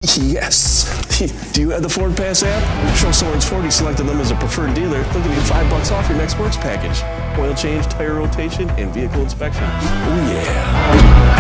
Yes! Do you have the FordPass app? Show Soerens Ford you selected them as a preferred dealer. They'll give you $5 off your next works package. Oil change, tire rotation, and vehicle inspection. Oh yeah!